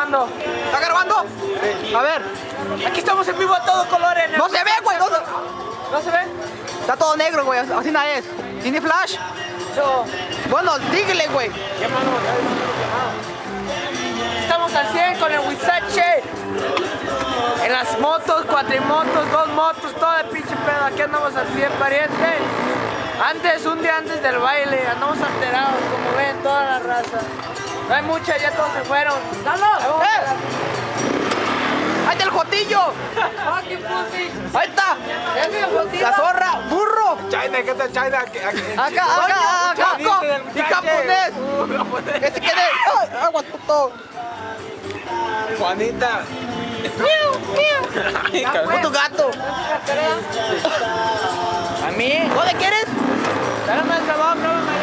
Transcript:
grabando. ¿Está grabando? Sí. A ver. Aquí estamos en vivo a todo color. No se ve, güey. ¿No se ve? Está todo negro, güey. Así nada es. ¿Tiene flash? No. Bueno, dígale, güey. Estamos al 100 con el Huizache. En las motos, cuatrimotos, dos motos, todo el pinche pedo. Aquí andamos al 100, pariente. Un día antes del baile, andamos alterados, como ven, toda la raza. No hay mucha, ya todos se fueron. ¡Carlos! ¡Ahí está el jotillo! ¡Fucking pussy! ¡Ahí está! ¡La zorra! ¡Burro! China, ¿qué tal China? Acá. ¡Y japonés! ¡Ese que de! ¡Agua, puto! Juanita. ¡Puto gato! ¿A mí? ¿Dónde quieres? Dale más trabajo,